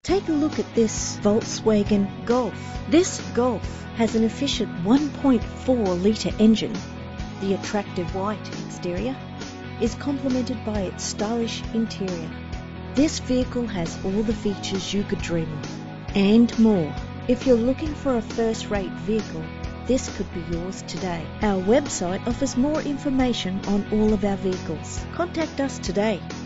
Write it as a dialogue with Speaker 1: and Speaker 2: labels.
Speaker 1: Take a look at this Volkswagen Golf. This Golf has an efficient 1.4 litre engine. The attractive white exterior is complemented by its stylish interior. This vehicle has all the features you could dream of, and more. If you're looking for a first-rate vehicle, this could be yours today. Our website offers more information on all of our vehicles. Contact us today.